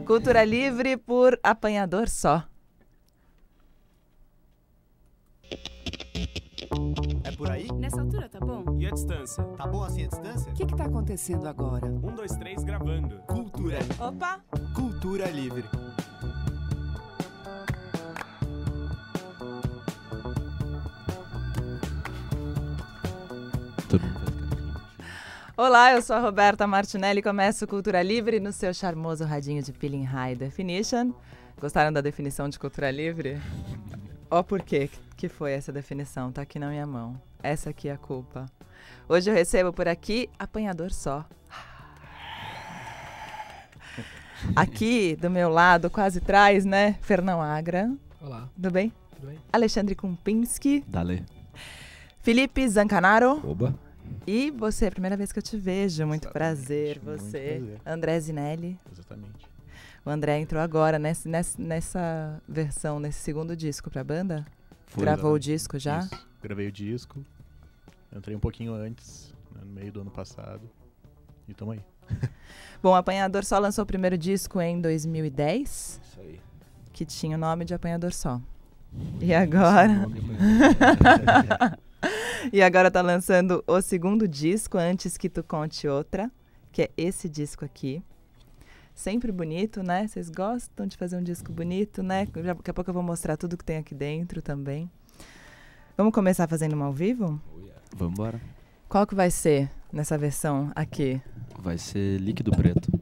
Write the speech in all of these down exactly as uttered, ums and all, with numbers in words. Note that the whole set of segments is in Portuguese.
Cultura Livre por Apanhador Só. É por aí? Nessa altura, tá bom? E a distância? Tá bom assim a distância? O que que tá acontecendo agora? Um, dois, três, gravando. Cultura. Opa! Cultura Livre. Olá, eu sou a Roberta Martinelli e começo Cultura Livre no seu charmoso radinho de Peeling High Definition. Gostaram da definição de Cultura Livre? Ó, por quê que foi essa definição? Tá aqui na minha mão. Essa aqui é a culpa. Hoje eu recebo por aqui Apanhador Só. Aqui do meu lado, quase trás, né? Fernão Agra. Olá. Tudo bem? Tudo bem? Alexandre Kumpinski. Dale. Felipe Zancanaro. Oba. E você, é a primeira vez que eu te vejo. Muito Exatamente, prazer. muito Você, prazer. André Zinelli. Exatamente. O André entrou agora nessa, nessa, nessa versão, nesse segundo disco pra banda? Foi, Gravou o exatamente. disco já? Isso. Gravei o disco. Entrei um pouquinho antes, né, no meio do ano passado. E tamo aí. Bom, Apanhador Só lançou o primeiro disco em dois mil e dez, Isso aí. que tinha o nome de Apanhador Só. E agora... e agora tá lançando o segundo disco, Antes Que Tu Conte Outra, que é esse disco aqui. Sempre bonito, né? Vocês gostam de fazer um disco bonito, né? Já, daqui a pouco eu vou mostrar tudo que tem aqui dentro também. Vamos começar fazendo uma ao vivo? Vamos embora. Qual que vai ser nessa versão aqui? Vai ser Líquido Preto.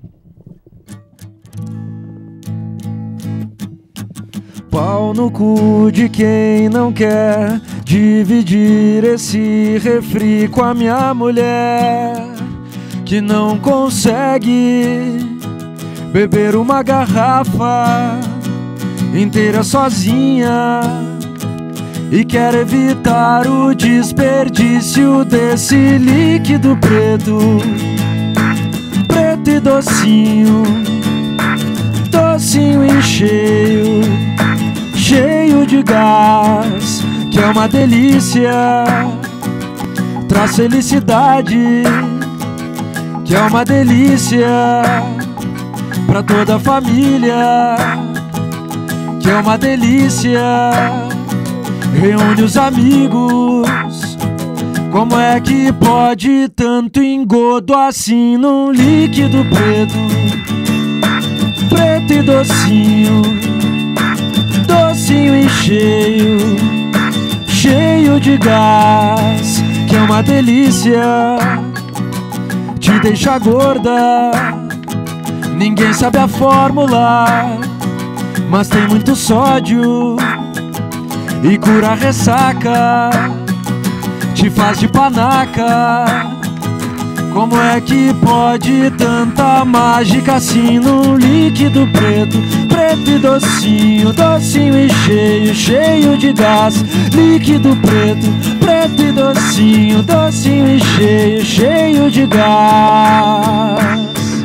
Pau no cu de quem não quer dividir esse refri com a minha mulher, que não consegue beber uma garrafa inteira sozinha e quer evitar o desperdício desse líquido preto, preto e docinho, docinho e cheio, cheio de gás, que é uma delícia, traz felicidade, que é uma delícia pra toda a família, que é uma delícia, reúne os amigos. Como é que pode tanto engodo assim num líquido preto, preto e docinho, docinho e cheio, cheio de gás, que é uma delícia, te deixa gorda. Ninguém sabe a fórmula, mas tem muito sódio e cura a ressaca, te faz de panaca. Como é que pode tanta mágica assim num líquido preto, preto e docinho, docinho e cheio, cheio de gás. Líquido preto, preto e docinho, docinho e cheio, cheio de gás.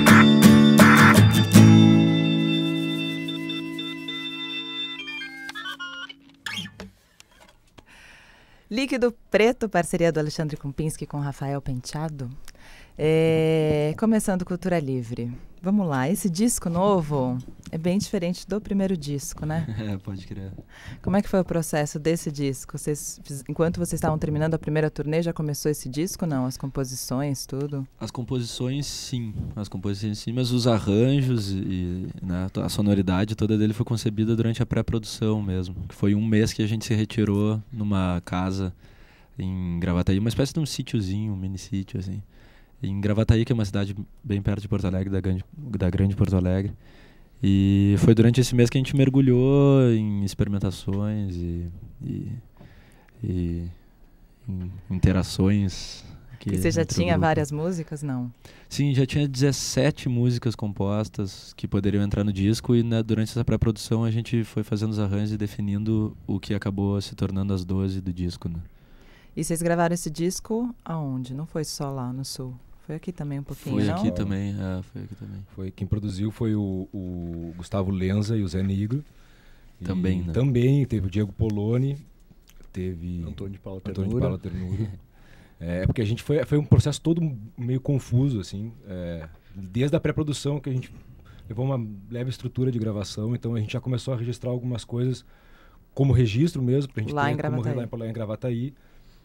Líquido Preto, parceria do Alexandre Kumpinski com Rafael Penteado. É, começando Cultura Livre. Vamos lá, esse disco novo é bem diferente do primeiro disco, né? É, pode crer. Como é que foi o processo desse disco? Vocês, enquanto vocês estavam terminando a primeira turnê, já começou esse disco, não? As composições, tudo? As composições, sim. As composições, sim, mas os arranjos e, né, a sonoridade toda dele foi concebida durante a pré-produção mesmo. Que foi um mês que a gente se retirou numa casa em Gravataí, uma espécie de um sítiozinho, um mini sítio, assim. Em Gravataí, que é uma cidade bem perto de Porto Alegre, da grande, da grande Porto Alegre. E foi durante esse mês que a gente mergulhou em experimentações e, e, e em interações. E você já entre o tinha grupo. várias músicas, não? Sim, já tinha dezessete músicas compostas que poderiam entrar no disco e, né, durante essa pré-produção a gente foi fazendo os arranjos e definindo o que acabou se tornando as doze do disco, né? E vocês gravaram esse disco aonde? Não foi só lá no Sul? Foi aqui também um pouquinho, Foi não? aqui também, é, foi aqui também. Foi, quem produziu foi o, o Gustavo Lenza e o Zé Negro. E Também, né? Também teve o Diego Poloni, teve Antônio de Paula Antônio de Ternura. Paula Ternura. É porque a gente foi, foi um processo todo meio confuso, assim, é, desde a pré-produção que a gente levou uma leve estrutura de gravação, então a gente já começou a registrar algumas coisas como registro mesmo, pra gente Lá ter em Gravataí. como lá em Gravataí.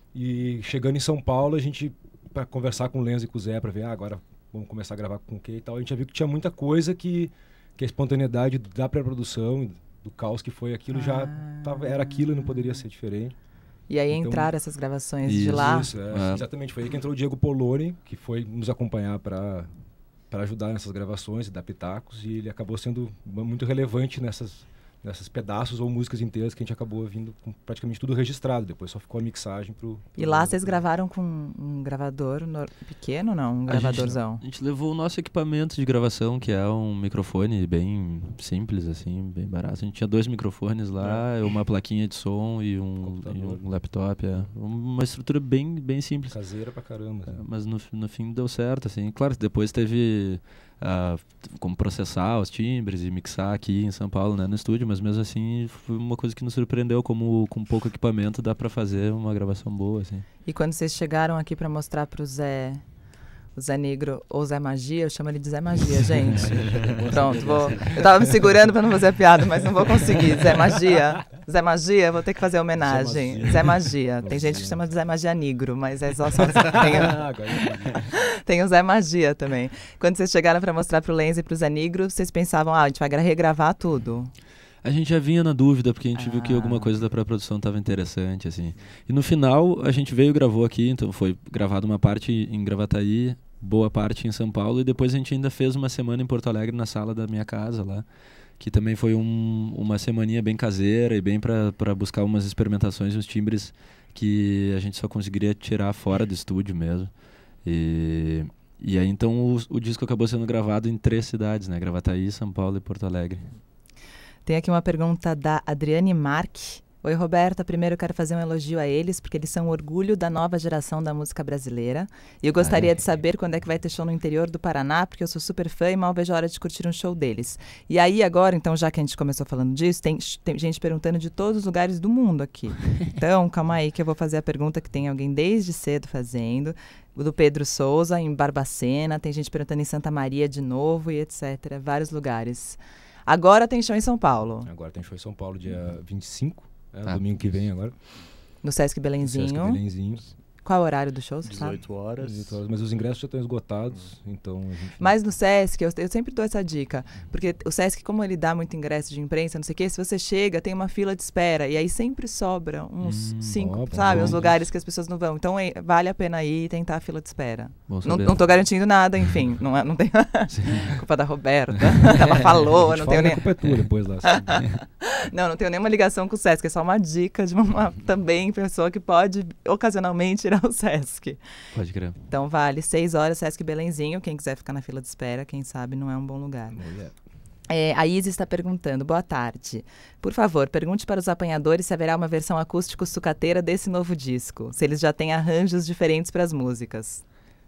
E chegando em São Paulo, a gente, para conversar com o Lenz e com o Zé, para ver, ah, agora vamos começar a gravar com o que e tal, a gente já viu que tinha muita coisa que, que a espontaneidade da pré-produção, do caos que foi aquilo, Ah. já tava, era aquilo e não poderia ser diferente. E aí Então, entraram essas gravações de isso, lá. Isso, é, É. exatamente. Foi aí que entrou o Diego Poloni, que foi nos acompanhar para para ajudar nessas gravações e dar pitacos, e ele acabou sendo muito relevante nessas nessas pedaços ou músicas inteiras que a gente acabou vindo com praticamente tudo registrado. Depois só ficou a mixagem pro... pro E lá vocês gravaram com um gravador no- pequeno, não? Um A gente- gravadorzão. A gente levou o nosso equipamento de gravação, que é um microfone bem simples, assim, bem barato. A gente tinha dois microfones lá, uma plaquinha de som e um, e Computador. um laptop. É. Uma estrutura bem, bem simples. Caseira pra caramba. É, assim. mas no, fi- no fim deu certo, assim. Claro que depois teve ah, como processar os timbres e mixar aqui em São Paulo, né, no estúdio, mas mesmo assim foi uma coisa que nos surpreendeu, como com pouco equipamento dá pra fazer uma gravação boa, assim. E quando vocês chegaram aqui pra mostrar pro Zé, o Zé Negro ou Zé Magia, eu chamo ele de Zé Magia, gente. Pronto, vou. Eu tava me segurando pra não fazer a piada, mas não vou conseguir. Zé Magia. Zé Magia, vou ter que fazer homenagem. Zé Magia. Zé Magia. Tem gente que chama de Zé Magia Negro, mas é só. só tem, o- Ah, agora eu entendi. tem o Zé Magia também. Quando vocês chegaram pra mostrar pro Lenz e pro Zé Negro, vocês pensavam, ah, a gente vai gra- regravar tudo. A gente já vinha na dúvida, porque a gente viu que Ah. alguma coisa da pré-produção estava interessante, assim. E no final, a gente veio e gravou aqui, então foi gravado uma parte em Gravataí, boa parte em São Paulo, e depois a gente ainda fez uma semana em Porto Alegre, na sala da minha casa lá, que também foi um, uma semaninha bem caseira e bem para buscar umas experimentações e uns timbres que a gente só conseguiria tirar fora do estúdio mesmo. E, e aí então o, o disco acabou sendo gravado em três cidades, né? Gravataí, São Paulo e Porto Alegre. Tem aqui uma pergunta da Adriane Marque. Oi, Roberta. Primeiro eu quero fazer um elogio a eles, porque eles são o orgulho da nova geração da música brasileira. E eu gostaria Ah, é. de saber quando é que vai ter show no interior do Paraná, porque eu sou super fã e mal vejo a hora de curtir um show deles. E aí agora, então, já que a gente começou falando disso, tem, tem gente perguntando de todos os lugares do mundo aqui. Então, calma aí que eu vou fazer a pergunta que tem alguém desde cedo fazendo. O do Pedro Souza, em Barbacena. Tem gente perguntando em Santa Maria de novo e etcétera. Vários lugares. Agora tem show em São Paulo, Agora tem show em São Paulo, dia vinte e cinco, é, Ah. domingo que vem agora. no Sesc no Belenzinho. Sesc Belenzinho. Qual é o horário do show, você sabe? dezoito horas. dezoito horas, mas os ingressos já estão esgotados, então a gente... Mas no Sesc, eu, eu sempre dou essa dica, porque o Sesc, como ele dá muito ingresso de imprensa, não sei o quê, se você chega, tem uma fila de espera, e aí sempre sobra uns Hum, cinco, ó, bom, sabe, bom. uns lugares que as pessoas não vão. Então é- vale a pena ir e tentar a fila de espera. Bom Não, saber. não tô garantindo nada, enfim, não, é- não tem culpa da Roberta, ela A falou, gente não fala tenho que a nem... culpa é tua depois lá. assim. Não, não tenho nenhuma ligação com o Sesc, é só uma dica de uma também pessoa que pode ocasionalmente ir ao Sesc. Pode crer. Então vale seis horas, Sesc Belenzinho. Quem quiser ficar na fila de espera, quem sabe não é um bom lugar. Mulher. É, a Isis está perguntando, boa tarde. Por favor, pergunte para os apanhadores se haverá uma versão acústico sucateira desse novo disco. Se eles já têm arranjos diferentes para as músicas.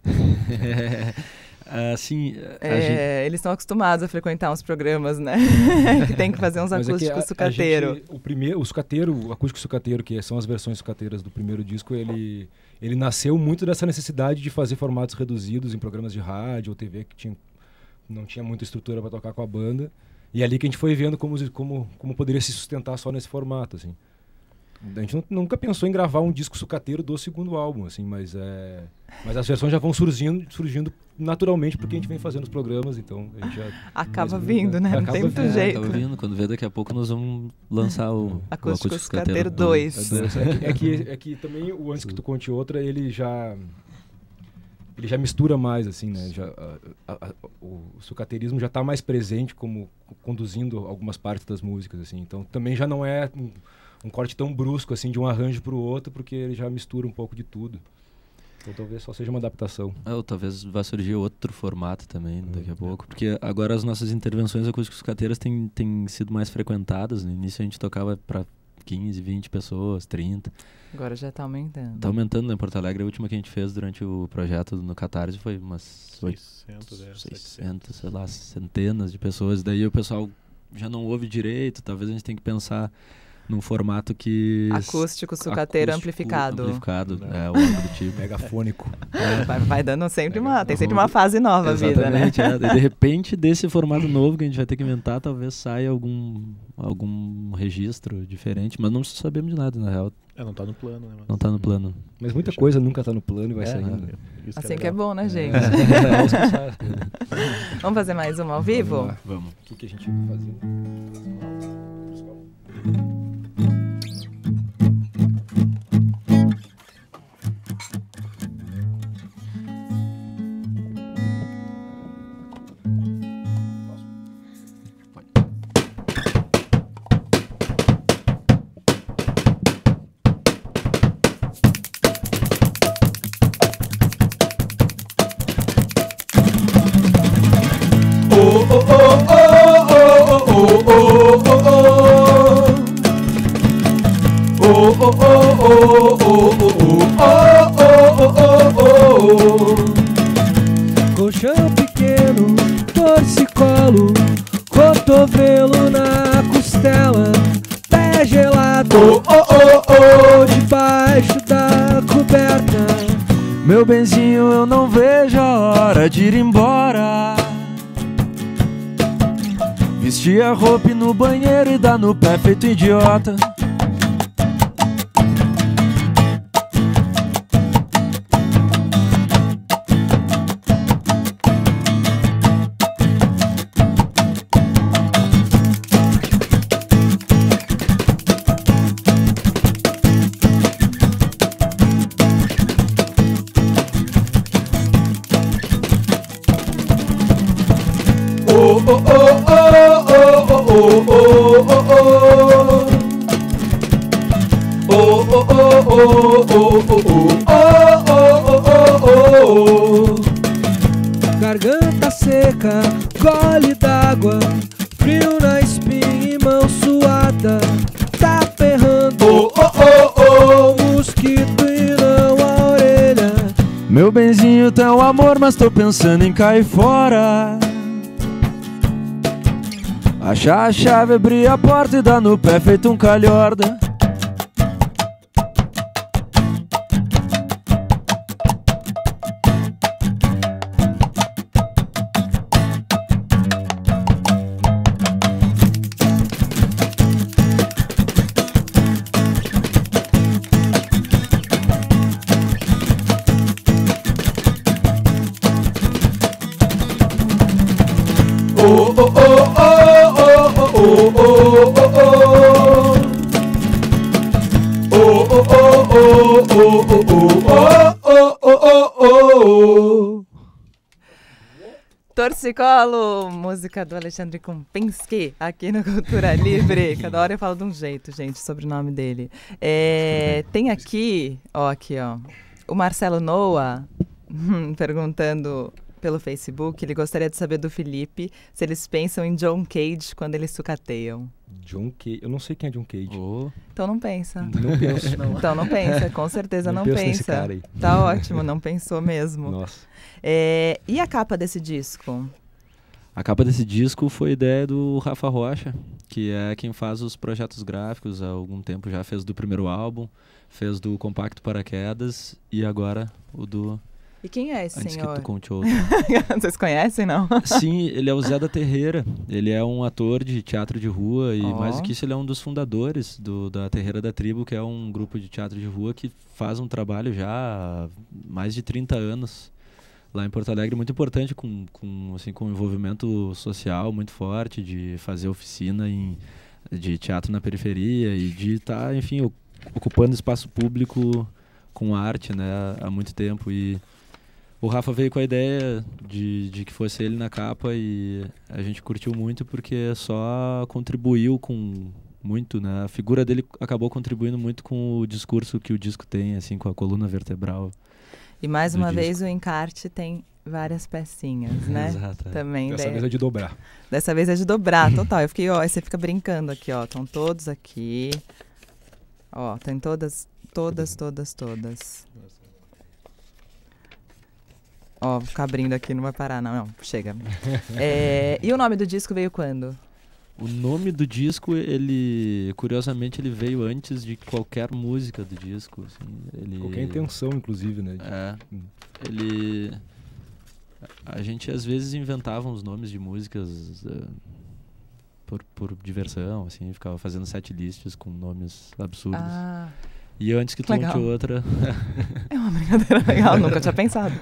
Assim, a É, gente- eles estão acostumados a frequentar uns programas, né? que tem que fazer uns Mas é que acústicos a- a sucateiro. gente- o primeiro, o sucateiro, o acústico sucateiro, que são as versões sucateiras do primeiro disco, ele, ele nasceu muito dessa necessidade de fazer formatos reduzidos em programas de rádio ou T V que tinha, não tinha muita estrutura para tocar com a banda. E é ali que a gente foi vendo como, como, como poderia se sustentar só nesse formato, assim. A gente nu- nunca pensou em gravar um disco sucateiro do segundo álbum, assim, mas, é, mas as versões já vão surgindo, surgindo naturalmente porque a gente vem fazendo os programas, então a gente já... Acaba mas- vindo, né? Não acaba tem muito vindo. jeito. Tava vindo, quando vê daqui a pouco nós vamos lançar o o Acústico Acústico Sucateiro Sucateiro dois. É que, é, que, é que também o Antes Que Tu Conte Outra, ele já... Ele já mistura mais, assim, né? Já, a- a- a- o sucateirismo já está mais presente como conduzindo algumas partes das músicas, assim. Então também já não é um, um corte tão brusco, assim, de um arranjo para o outro, porque ele já mistura um pouco de tudo. Então talvez só seja uma adaptação. Ah, ou talvez vá surgir outro formato também daqui a pouco. Porque agora as nossas intervenções acústicas sucateiras têm, têm sido mais frequentadas. No início a gente tocava para quinze, vinte pessoas, trinta. Agora já está aumentando. Tá aumentando, né? Em Porto Alegre, a última que a gente fez durante o projeto no Catarse foi umas oito- seiscentos, é, seiscentas, sei lá, centenas de pessoas. Daí o pessoal já não ouve direito. Talvez a gente tenha que pensar num formato que... Acústico, sucateiro, acústico, amplificado. Amplificado, é, algo do tipo. Megafônico. Vai, vai dando sempre uma... Tem sempre uma fase nova a vida, né? Exatamente, é. E de repente, desse formato novo que a gente vai ter que inventar, talvez saia algum, algum registro diferente, mas não sabemos de nada, na real. É, não tá no plano, né? Mas... Não tá no plano. Mas muita coisa nunca tá no plano e vai É, saindo. isso Assim que é legal. bom, né, gente? É, os que sabem. Vamos fazer mais uma ao Vamos vivo? lá. Vamos. O que, que a gente vai fazer? Colchão pequeno, torcicolo, cotovelo na costela, pé gelado, oh, oh, oh, debaixo da coberta. Meu benzinho, eu não vejo a hora de ir embora. Vestir a roupa e ir no banheiro e dar no pé feito idiota. Garganta seca, gole d'água, frio na espinha e mão suada. Tá ferrando, oh, oh, oh, oh, mosquito e não a orelha. Meu benzinho, tá um amor, mas tô pensando em cair fora. Achar a chave, abrir a porta e dar no pé feito um calhorda. Torcicolo, música do Alexandre Kompinski, aqui no Cultura Livre. Cada hora eu falo de um jeito, gente, sobre o nome dele. É, tem aqui, ó, aqui, ó, o Marcelo Noah hum, perguntando pelo Facebook, ele gostaria de saber do Felipe se eles pensam em John Cage quando eles sucateiam. John Cage, eu não sei quem é John Cage. Oh. Então não pensa. Não penso. Não. Então não pensa, com certeza não, Não penso nesse pensa. cara aí. Tá ótimo, não pensou mesmo. Nossa. É, e a capa desse disco? A capa desse disco foi ideia do Rafa Rocha, que é quem faz os projetos gráficos há algum tempo já. Fez do primeiro álbum, fez do Compacto Paraquedas e agora o do E quem é esse Antes senhor? que tu conte outro. Vocês conhecem, não? Sim, ele é o Zé da Terreira. Ele é um ator de teatro de rua e, Oh. mais do que isso, ele é um dos fundadores do, da Terreira da Tribo, que é um grupo de teatro de rua que faz um trabalho já há mais de trinta anos lá em Porto Alegre, muito importante, com, com, assim, com envolvimento social muito forte, de fazer oficina em, de teatro na periferia e de estar, tá, enfim, o, ocupando espaço público com arte, né, há muito tempo. E o Rafa veio com a ideia de, de que fosse ele na capa e a gente curtiu muito porque só contribuiu com muito, né? A figura dele acabou contribuindo muito com o discurso que o disco tem, assim, com a coluna vertebral. E mais do uma disco. vez o encarte tem várias pecinhas, né? Exato. é. Também. Dessa daí- vez é de dobrar. Dessa vez é de dobrar, total. Eu fiquei, ó, aí você fica brincando aqui, ó. Estão todos aqui. Ó, tem todas, todas, todas, todas. Ó, ficar abrindo aqui não vai parar, não. Não, chega. É, e o nome do disco veio quando? O nome do disco, ele, curiosamente, ele veio antes de qualquer música do disco. Assim, ele, Qualquer intenção, inclusive, né? de- É, Hum. ele... A gente, às vezes, inventava uns nomes de músicas eh, por, por diversão, assim, ficava fazendo set lists com nomes absurdos. Ah, E antes que tu legal. conte outra... é uma brincadeira legal, nunca tinha pensado.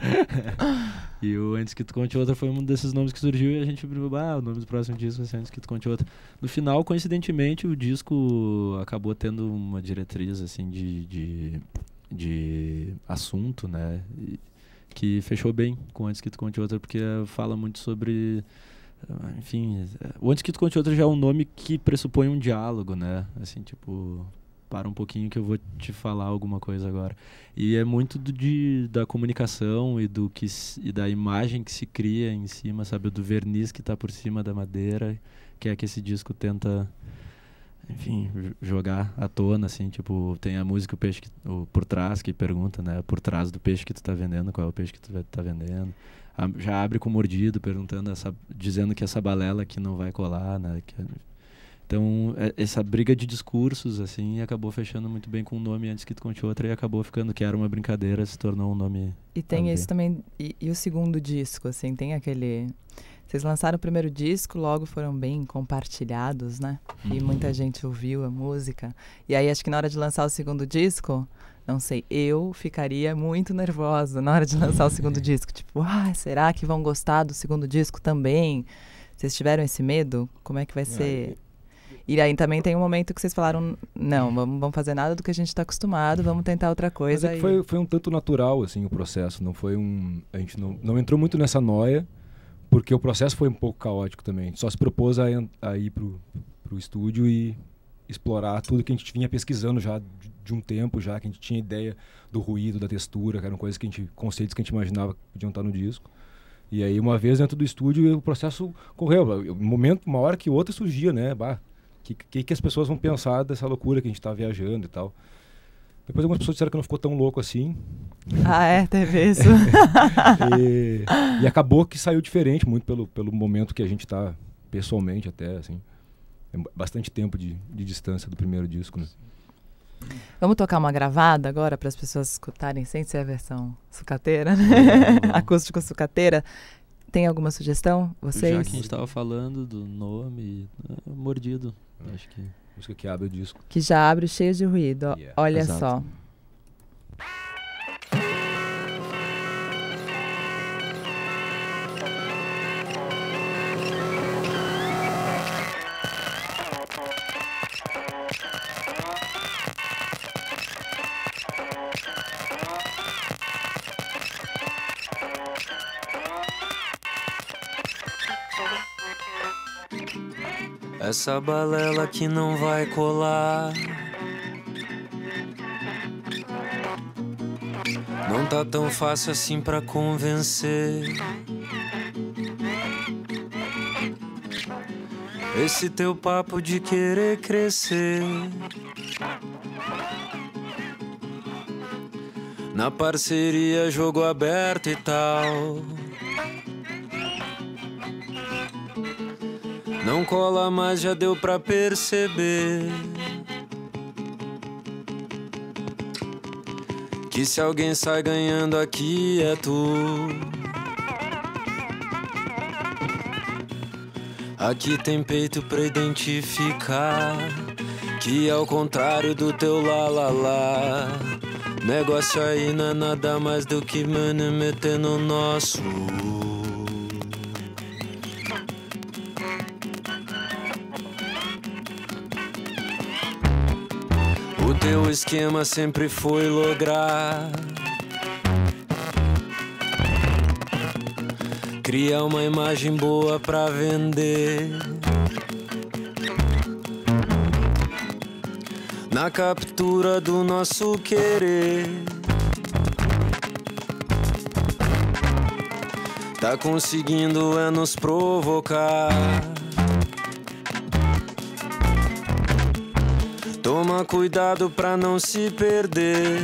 E o Antes Que Tu Conte Outra foi um desses nomes que surgiu e a gente viu, ah, o nome do próximo disco vai ser Antes Que Tu Conte Outra. No final, coincidentemente, o disco acabou tendo uma diretriz, assim, de, de, de assunto, né? E, que fechou bem com Antes Que Tu Conte Outra, porque fala muito sobre... Enfim, o Antes Que Tu Conte Outra já é um nome que pressupõe um diálogo, né? Assim, tipo... Para um pouquinho que eu vou te falar alguma coisa agora. E é muito do, de, da comunicação e, do que, se- e da imagem que se cria em cima, sabe? Do verniz que está por cima da madeira, que é que esse disco tenta, enfim, j- jogar à tona, assim. Tipo, tem a música o peixe que, o Por Trás, que pergunta, né? Por trás do peixe que tu tá vendendo, qual é o peixe que tu vai- tá vendendo. A- já abre com mordido, perguntando, essa, dizendo que essa balela aqui não vai colar, né? Que, então, é- essa briga de discursos, assim, acabou fechando muito bem com o nome Antes Que Tu Conte Outra e acabou ficando que era uma brincadeira, se tornou um nome... E tem a isso ver. também, e, e o segundo disco, assim, tem aquele... Vocês lançaram o primeiro disco, logo foram bem compartilhados, né? E muita gente ouviu a música. E aí, acho que na hora de lançar o segundo disco, não sei, eu ficaria muito nervosa na hora de lançar o segundo disco. Tipo, ah, será que vão gostar do segundo disco também? Vocês tiveram esse medo? Como é que vai ser? E aí também tem um momento que vocês falaram, não, vamos, vamos fazer nada do que a gente está acostumado, vamos tentar outra Mas coisa. é que e- foi, foi um tanto natural, assim, o processo. Não foi um... A gente não, não entrou muito nessa noia, porque o processo foi um pouco caótico também. A gente só se propôs a, en- a ir pro, pro estúdio e explorar tudo que a gente vinha pesquisando já de, de um tempo, já que a gente tinha ideia do ruído, da textura, que eram coisas que a gente... conceitos que a gente imaginava que podiam estar no disco. E aí, uma vez dentro do estúdio, o processo correu. Um momento, uma hora que outra surgia, né? Bah, que, que, que as pessoas vão pensar dessa loucura que a gente tá viajando e tal. Depois algumas pessoas disseram que não ficou tão louco assim. Ah, é, teve isso. e, e acabou que saiu diferente, muito pelo, pelo momento que a gente tá pessoalmente até, assim. É bastante tempo de, de distância do primeiro disco, né? Vamos tocar uma gravada agora para as pessoas escutarem sem ser a versão sucateira, né? Acústico sucateira. Tem alguma sugestão? Vocês? Já que a gente estava falando do nome, é, mordido, acho que... Música que abre o disco. Que já abre cheio de ruído. ó. Yeah, Olha exato. só. Essa balela que não vai colar. Não tá tão fácil assim pra convencer. Esse teu papo de querer crescer. Na parceria, jogo aberto e tal. Não cola mais, já deu pra perceber que se alguém sai ganhando aqui é tu. Aqui tem peito pra identificar que ao contrário do teu lá lá lá, negócio aí não é nada mais do que mano meter no nosso. O teu esquema sempre foi lograr criar uma imagem boa pra vender. Na captura do nosso querer, tá conseguindo é nos provocar. Toma cuidado pra não se perder,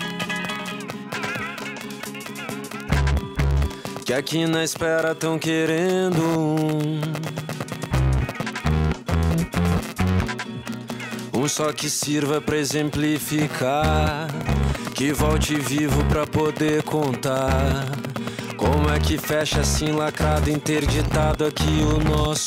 que aqui na espera tão querendo um. Um só que sirva pra exemplificar, que volte vivo pra poder contar. Como é que fecha assim lacrado, interditado aqui o nosso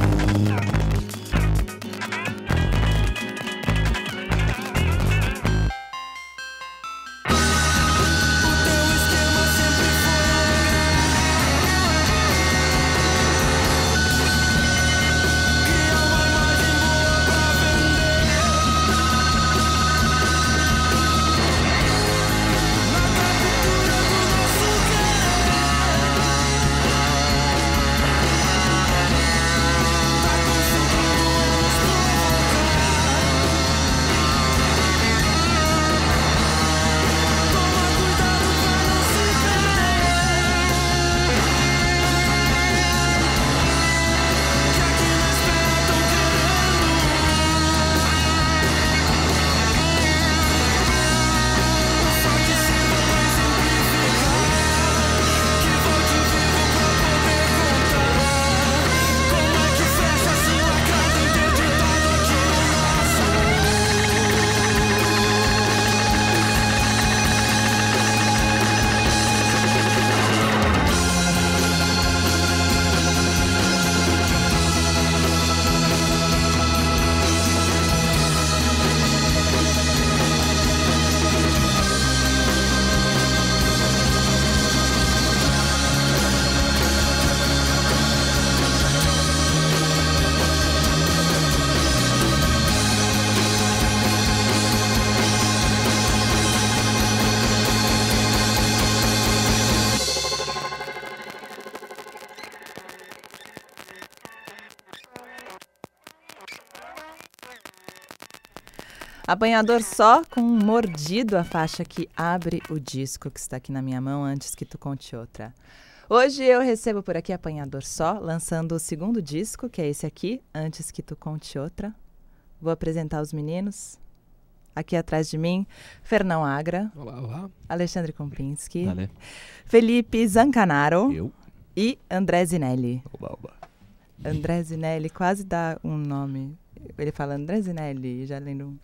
Apanhador Só com Mordido, a faixa que abre o disco que está aqui na minha mão, Antes que tu conte outra. Hoje eu recebo por aqui Apanhador Só, lançando o segundo disco, que é esse aqui, Antes que tu conte outra. Vou apresentar os meninos. Aqui atrás de mim, Fernão Agra. Olá, olá. Alexandre Kompinski. Valeu. Felipe Zancanaro. Eu? E André Zinelli. Oba, oba. André Zinelli quase dá um nome. Ele fala André Zinelli, já lendo.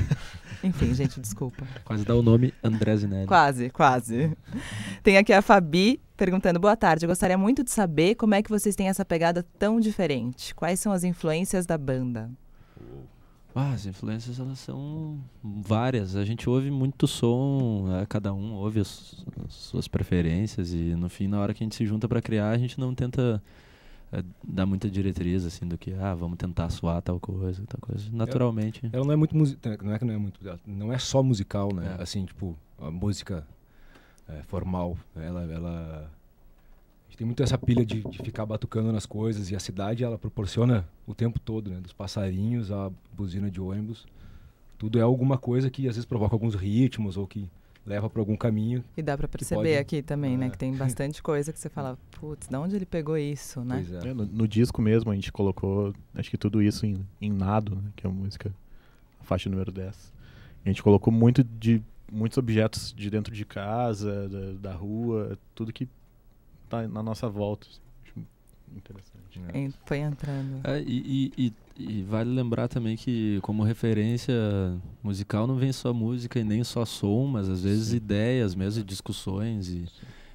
Enfim, gente, desculpa. Quase dá o nome André Zinelli. Quase, quase. Tem aqui a Fabi perguntando, boa tarde, eu gostaria muito de saber como é que vocês têm essa pegada tão diferente. Quais são as influências da banda? Ah, as influências, elas são várias. A gente ouve muito som, né? Cada um ouve as, as suas preferências e no fim, na hora que a gente se junta para criar, a gente não tenta é, dar muita diretriz, assim, do que, ah, vamos tentar suar tal coisa, tal coisa. Naturalmente. Ela não é muito musical, não é que não é muito, não é só musical, né? É. Assim, tipo, a música é, formal, ela, ela a gente tem muito essa pilha de, de ficar batucando nas coisas, e a cidade ela proporciona o tempo todo, né? Dos passarinhos à buzina de ônibus, tudo é alguma coisa que às vezes provoca alguns ritmos ou que leva para algum caminho. E dá pra perceber pode, aqui também, é. né? Que tem bastante coisa que você fala, putz, de onde ele pegou isso, né? Pois é. É, no, no disco mesmo a gente colocou, acho que tudo isso em, em Nado, né, que é a música, a faixa número dez. E a gente colocou muito de, muitos objetos de dentro de casa, da, da rua, tudo que tá na nossa volta. Acho interessante. En- Foi entrando. É, e, e, e, e vale lembrar também que, como referência musical, não vem só música e nem só som, mas às vezes Sim. ideias mesmo, discussões. E,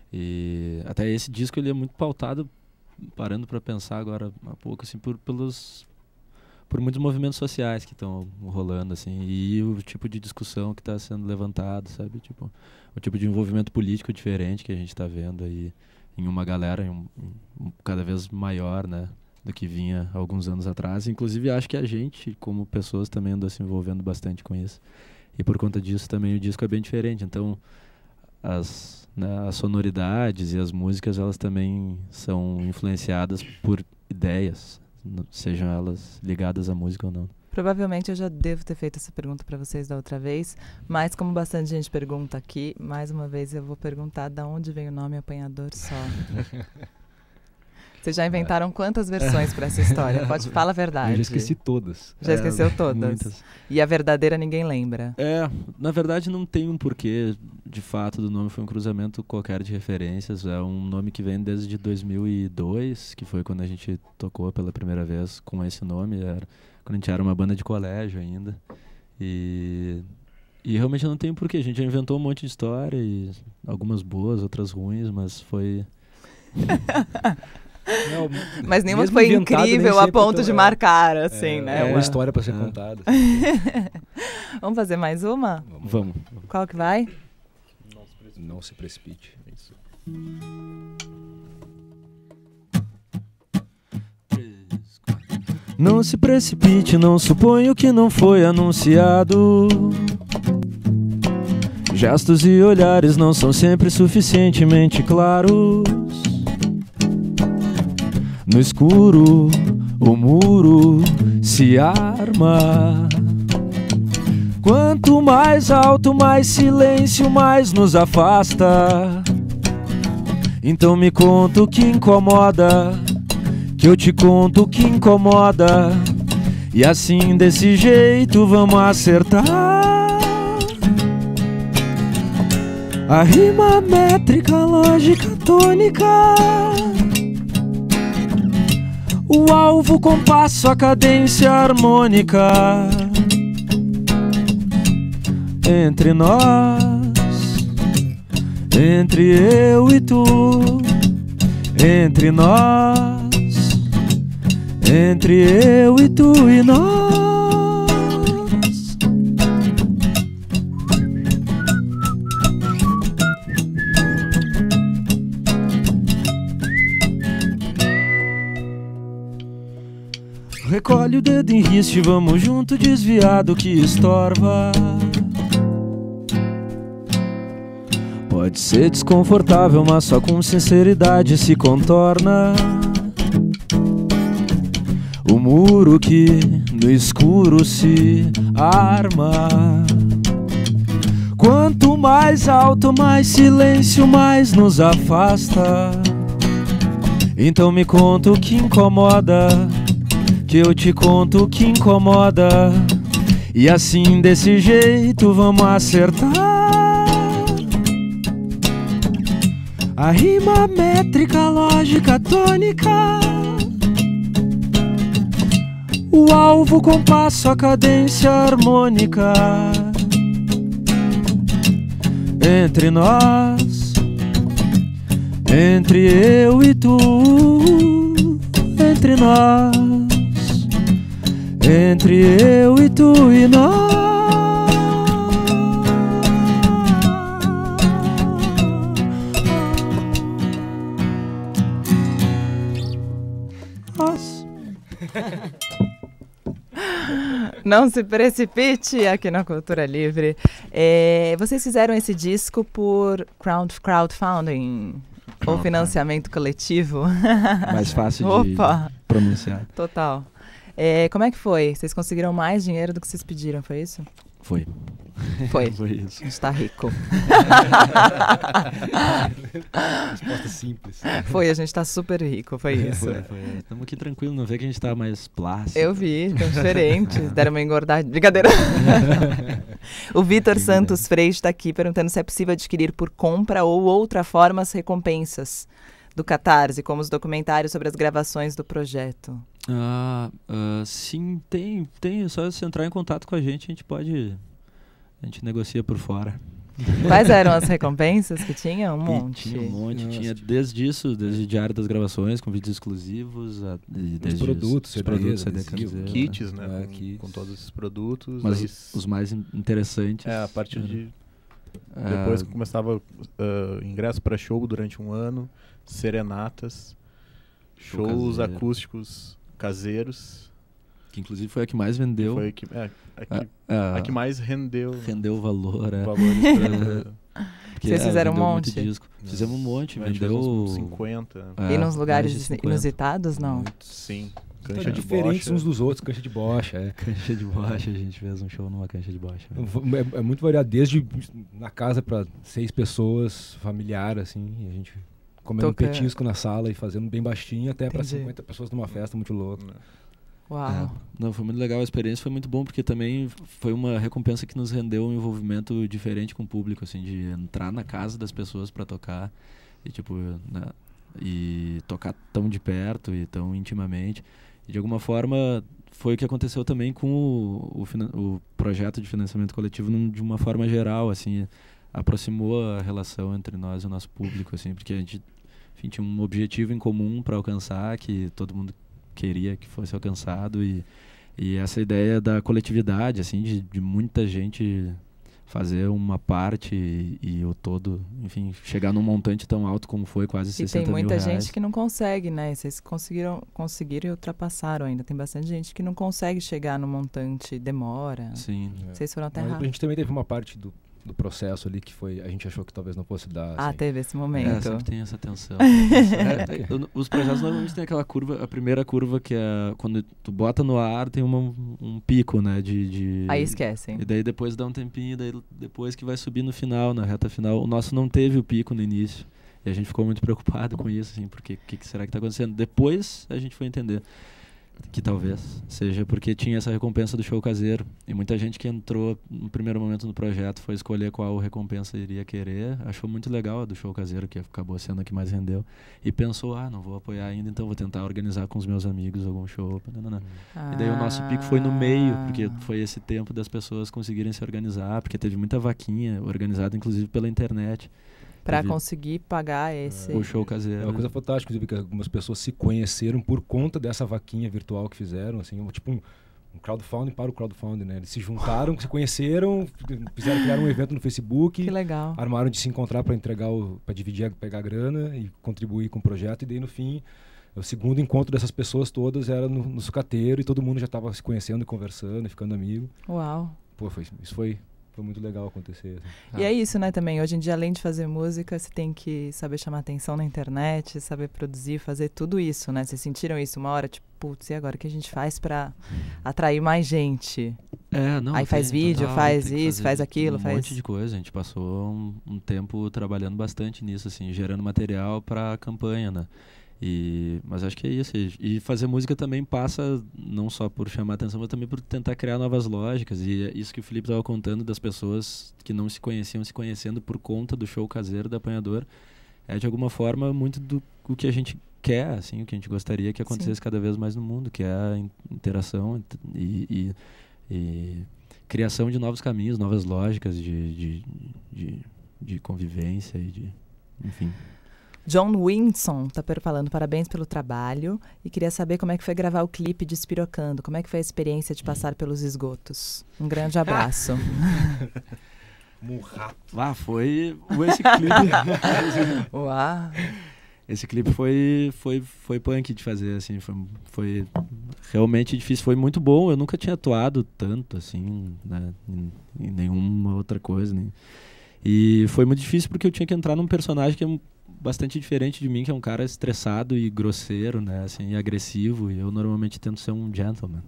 e até esse disco ele é muito pautado, parando para pensar agora há pouco, assim, por, pelos, por muitos movimentos sociais que estão rolando, assim, e o tipo de discussão que está sendo levantado, sabe? Tipo, o tipo de envolvimento político diferente que a gente está vendo aí em uma galera em um, um, cada vez maior, né, do que vinha alguns anos atrás. Inclusive, acho que a gente, como pessoas, também andou se envolvendo bastante com isso. E por conta disso também o disco é bem diferente. Então, as, né, as sonoridades e as músicas, elas também são influenciadas por ideias, no- sejam elas ligadas à música ou não. Provavelmente eu já devo ter feito essa pergunta para vocês da outra vez, mas como bastante gente pergunta aqui, mais uma vez eu vou perguntar de onde vem o nome Apanhador Só. Vocês já inventaram quantas versões para essa história? Pode falar a verdade. Eu já esqueci todas. Já esqueceu É, todas? muitas. E a verdadeira ninguém lembra? É, na verdade não tem um porquê, de fato, do nome. Foi um cruzamento qualquer de referências. É um nome que vem desde dois mil e dois, que foi quando a gente tocou pela primeira vez com esse nome. Era quando a gente era uma banda de colégio ainda. E, e realmente não tem um porquê. A gente já inventou um monte de história, e algumas boas, outras ruins, mas foi... Não, Mas nenhuma mesmo foi inventado, nem incrível a sempre ponto tão- de é. marcar, assim, é, né? É uma É. história pra ser É. contada. Vamos fazer mais uma? Vamos. Qual que vai? Não se precipite. Isso. Não se precipite, não suponha o que não foi anunciado. Gestos e olhares não são sempre suficientemente claros. No escuro, o muro se arma. Quanto mais alto, mais silêncio, mais nos afasta. Então me conta o que incomoda, que eu te conto o que incomoda. E assim, desse jeito, vamos acertar a rima métrica, lógica, tônica. O alvo, compasso, a cadência harmônica. Entre nós, entre eu e tu, entre nós, entre eu e tu e nós. Recolhe o dedo em riste, vamos junto desviar do que estorva. Pode ser desconfortável, mas só com sinceridade se contorna. O muro que no escuro se arma. Quanto mais alto, mais silêncio, mais nos afasta. Então me conta o que incomoda, que eu te conto o que incomoda. E assim, desse jeito, vamos acertar a rima métrica, lógica, tônica. O alvo, compasso, a cadência harmônica. Entre nós, entre eu e tu, entre nós, entre eu e tu e nós. Nossa. Não se precipite aqui na Cultura Livre. É, vocês fizeram esse disco por crowd, crowdfunding ou financiamento coletivo? Mais fácil de Opa, pronunciar. total. É, como é que foi? Vocês conseguiram mais dinheiro do que vocês pediram, foi isso? Foi. Foi. Foi isso. A gente tá rico. Resposta simples. Foi, a gente tá super rico, foi isso. Foi, foi. Estamos aqui tranquilo, não vê que a gente tá mais plácido. Eu vi, tão diferente. Deram uma engordada. Brincadeira. O Vitor Santos Freixo está aqui perguntando se é possível adquirir por compra ou outra forma as recompensas do Catarse, como os documentários sobre as gravações do projeto. Ah, ah, sim, tem, tem. É só você entrar em contato com a gente, a gente pode. A gente negocia por fora. Quais eram as recompensas que tinha? Um E monte. Tinha um monte. Nossa. Tinha desde isso, desde diário das gravações, com vídeos exclusivos, a, e desde produtos, os C Ds, produtos, C D, adesivo, camiseta. Kits, né? É, com, kits. com todos esses produtos. Mas aí os, os mais in- interessantes. É, a partir de. ah, Depois que começava uh, ingresso para show durante um ano, serenatas, Show shows caseiro. acústicos caseiros. que inclusive foi a que mais vendeu. Foi a que, é, a que, Ah, a que mais rendeu rendeu valor. É. valores pra, Porque, Vocês fizeram um vendeu monte? muito disco. Fizemos um monte, a gente fez vendeu. uns cinquenta. é, E nos lugares mais de cinquenta. inusitados, não? Sim. Tá Cancha de diferentes bocha. uns dos outros, cancha de bocha, é. Cancha de bocha, a gente fez um show numa cancha de bocha. É, é muito variado, desde na casa pra seis pessoas, familiar, assim, e a gente comendo um Toca- petisco na sala e fazendo bem baixinho, até para Entendi. cinquenta pessoas numa festa muito louca. Uau. É, não, foi muito legal, a experiência foi muito bom, porque também foi uma recompensa que nos rendeu um envolvimento diferente com o público, assim, de entrar na casa das pessoas pra tocar e, tipo, né, e tocar tão de perto e tão intimamente. E, de alguma forma, foi o que aconteceu também com o, o, finan- o projeto de financiamento coletivo num- de uma forma geral, assim, aproximou a relação entre nós e o nosso público, assim, porque a gente, enfim, tinha um objetivo em comum para alcançar, que todo mundo queria que fosse alcançado, e, e essa ideia da coletividade, assim, de, de muita gente fazer uma parte e, e o todo, enfim, chegar num montante tão alto como foi, quase E sessenta tem mil muita reais. gente que não consegue, né? Vocês conseguiram, conseguiram e ultrapassaram ainda. Tem bastante gente que não consegue chegar no montante, demora. Sim. Vocês foram até Mas a rápido. gente também teve uma parte do, do processo ali que foi, a gente achou que talvez não fosse dar. Ah, assim. teve esse É, momento. sempre tem essa tensão. É, tem- eu- os projetos normalmente tem aquela curva, a primeira curva que é quando tu bota no ar, tem uma, um pico, né, de... de Aí esquecem. E daí depois dá um tempinho, daí depois que vai subir no final, na reta final. O nosso não teve o pico no início. E a gente ficou muito preocupado com isso, assim, porque o que, que será que está acontecendo? Depois a gente foi entender que talvez seja porque tinha essa recompensa do show caseiro. E muita gente que entrou no primeiro momento no projeto foi escolher qual recompensa iria querer. Achou muito legal a do show caseiro, que acabou sendo a que mais rendeu. E pensou, ah, não vou apoiar ainda, então vou tentar organizar com os meus amigos algum show. Nananã. E daí o nosso pico foi no meio, porque foi esse tempo das pessoas conseguirem se organizar, porque teve muita vaquinha organizada, inclusive pela internet. Pra Teve conseguir pagar esse... o show É caseiro. uma coisa fantástica, inclusive, que algumas pessoas se conheceram por conta dessa vaquinha virtual que fizeram, assim, um- tipo um, um crowdfunding para o crowdfunding, né? Eles se juntaram, se conheceram, fizeram criar um evento no Facebook, Que legal. armaram de se encontrar para entregar, para dividir, pegar a grana e contribuir com o projeto, e daí no fim, o segundo encontro dessas pessoas todas era no, no sucateiro e todo mundo já estava se conhecendo e conversando e ficando amigo. Uau. Pô, foi, isso foi, foi muito legal acontecer. Assim. E é isso, né, também. Hoje em dia, além de fazer música, você tem que saber chamar atenção na internet, saber produzir, fazer tudo isso, né? Vocês sentiram isso uma hora? Tipo, putz, e agora o que a gente faz pra atrair mais gente? É, não, Aí faz tem, vídeo, total, faz tem que isso, fazer faz aquilo, um faz- monte de coisa. A gente passou um, um tempo trabalhando bastante nisso, assim, gerando material para a campanha, né? E, mas acho que é isso. E, e fazer música também passa não só por chamar atenção, mas também por tentar criar novas lógicas. E é isso que o Felipe estava contando das pessoas que não se conheciam se conhecendo por conta do show caseiro da Apanhador. É de alguma forma muito do o que a gente quer, assim, o que a gente gostaria que acontecesse Sim. cada vez mais no mundo, que é a in- interação e, e, e criação de novos caminhos, novas lógicas de, de, de, de convivência e de, enfim. John Winson tá per- falando parabéns pelo trabalho e queria saber como é que foi gravar o clipe de Espirocando, como é que foi a experiência de passar pelos esgotos. Um grande abraço. Como um rato. Ah, foi esse clipe. Uau. Esse clipe foi, foi, foi punk de fazer, assim, foi, foi realmente difícil, foi muito bom. Eu nunca tinha atuado tanto, assim, né, em, em nenhuma outra coisa, nem. E foi muito difícil porque eu tinha que entrar num personagem que é um- bastante diferente de mim, que é um cara estressado e grosseiro, né, assim, e agressivo, e eu normalmente tento ser um gentleman.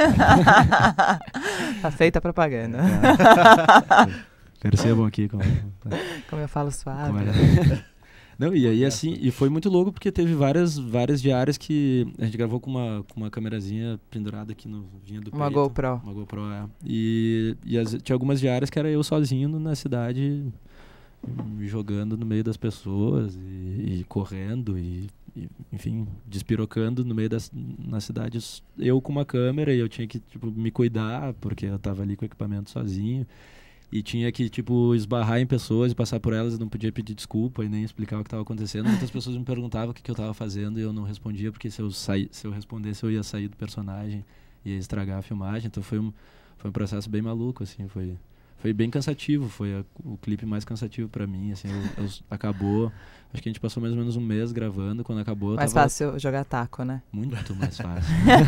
Tá feita a propaganda. Percebam aqui como, Como eu falo suave. como é. Não, e aí assim, e foi muito louco porque teve várias, várias diárias que a gente gravou com uma, com uma câmerazinha pendurada aqui no vinha do Uma peito. GoPro. Uma GoPro, é. E, e as- tinha algumas diárias que era eu sozinho na cidade, me jogando no meio das pessoas e, e correndo e, e, enfim, despirocando no meio das na cidade, eu com uma câmera, e eu tinha que, tipo, me cuidar porque eu tava ali com o equipamento sozinho. E tinha que, tipo, esbarrar em pessoas e passar por elas, e não podia pedir desculpa e nem explicar o que estava acontecendo. Muitas pessoas me perguntavam o que, que eu estava fazendo e eu não respondia, porque se eu, saí, se eu respondesse eu ia sair do personagem, ia estragar a filmagem. Então foi um, foi um processo bem maluco, assim, foi, foi bem cansativo, foi a, o clipe mais cansativo pra mim, assim, eu, eu, acabou, acho que a gente passou mais ou menos um mês gravando, quando acabou eu Mais tava fácil jogar taco, né? muito mais fácil.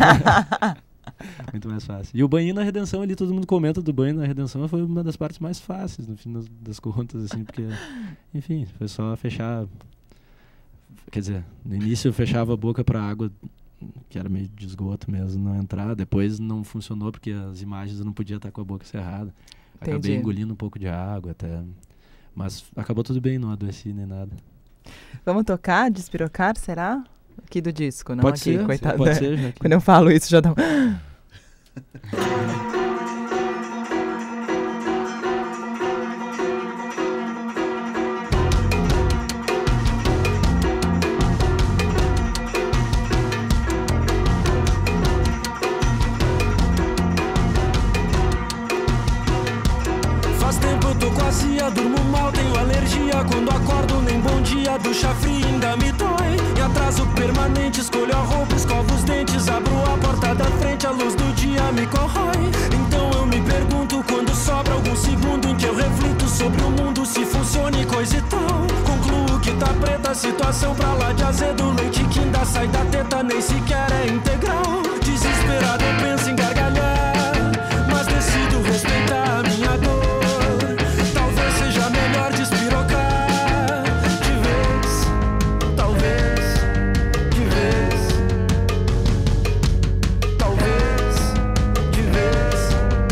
Muito mais fácil. E o banho na Redenção ali, todo mundo comenta do banho na Redenção, foi uma das partes mais fáceis, no fim das, das contas, assim, porque, enfim, foi só fechar. Quer dizer, no início eu fechava a boca pra água, que era meio de esgoto mesmo, não entrar. Depois não funcionou, porque as imagens eu não podia estar com a boca cerrada. Acabei Entendi. engolindo um pouco de água até. Mas acabou tudo bem, não adoeci nem nada. Vamos tocar, despirocar, será? Aqui do disco, não Pode aqui, ser, coitado. pode ser, já que- Quando eu falo isso, já dá um... Faz tempo eu tô com azia, durmo mal, tenho alergia. Quando acordo nem bom dia, ducha fria ainda me dói. Em atraso permanente, escolho a roupa, escovo os dentes. Abro a porta da frente, a luz do dia me corrói. Então eu me pergunto quando sobra algum segundo em que eu reflito sobre o mundo, se funciona e coisa e tal. Concluo que tá preta a situação, pra lá de azedo, leite que ainda sai da teta, nem sequer é integral. Desesperado eu penso em gargalhar, mas decido respeitar a minha dor. Talvez seja melhor despirocar de vez, talvez, de vez, talvez, de vez.